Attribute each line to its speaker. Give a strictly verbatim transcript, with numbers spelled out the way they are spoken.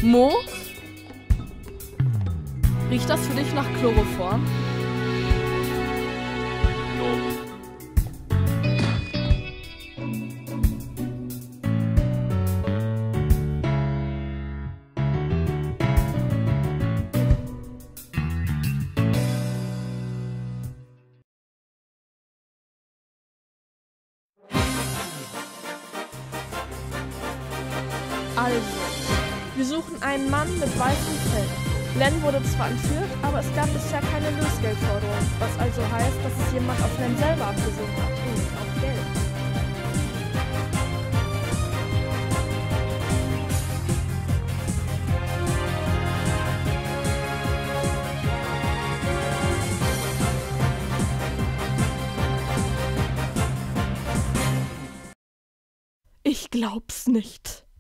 Speaker 1: Mo? Riecht das für dich nach Chloroform?
Speaker 2: No.
Speaker 1: Also, wir suchen einen Mann mit weißem Fell. Len wurde zwar entführt, aber es gab bisher keine Lösgeldforderung, was also heißt, dass es jemand auf Len selber abgesehen hat. Und auf Geld. Ich glaub's nicht.